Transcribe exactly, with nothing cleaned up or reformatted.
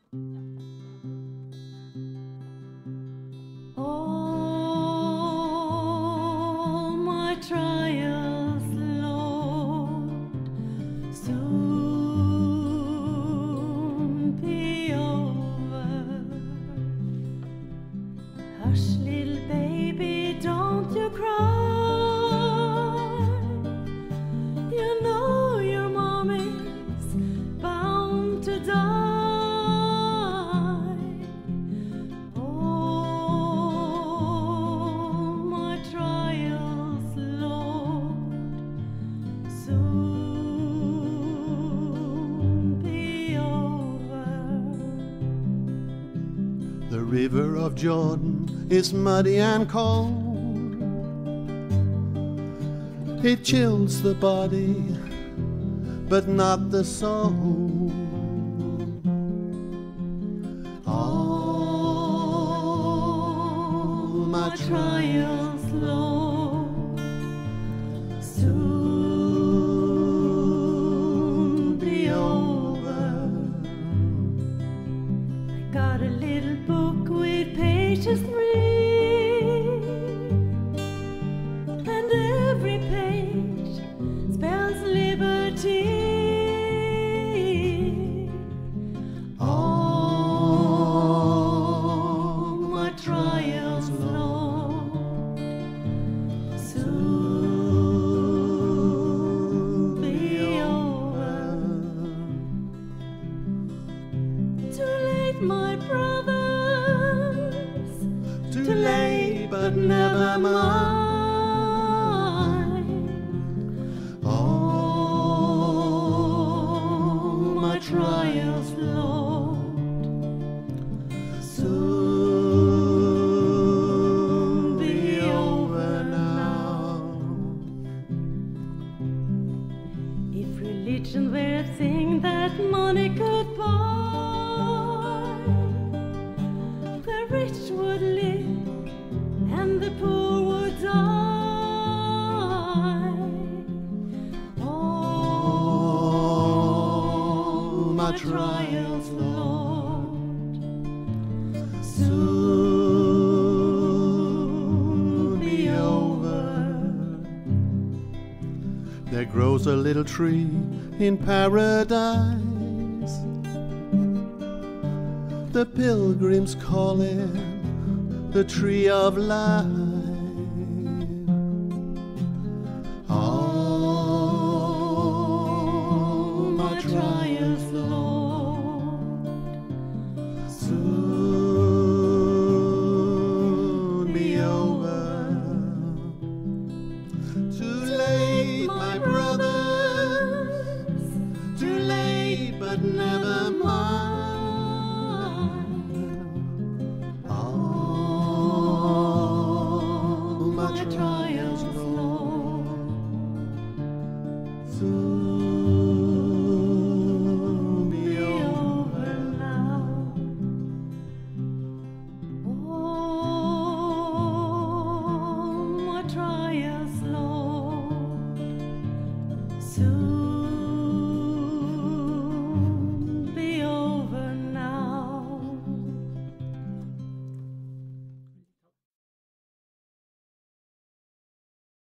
All my trials, Lord, soon be over. Hush, little baby, don't you cry. You know your mom is bound to die. The river of Jordan is muddy and cold. It chills the body, but not the soul. All my trials, Lord, soon be over. I got a little book with pages three, and every page spells liberty. All my trials, Lord, soon be over. Too late, my brothers, Too late, but never mind. All my trials, Lord, soon be over now. If religion were a thing that money could buy, the rich would live and the poor would die. All my trials, Lord, soon be over. There grows a little tree in paradise. The pilgrims call it the tree of life. All my Trials, Lord, soon be over. Too late, my brothers, too late, but never mind. All my trials, Lord, soon be over now. All my trials, Lord, soon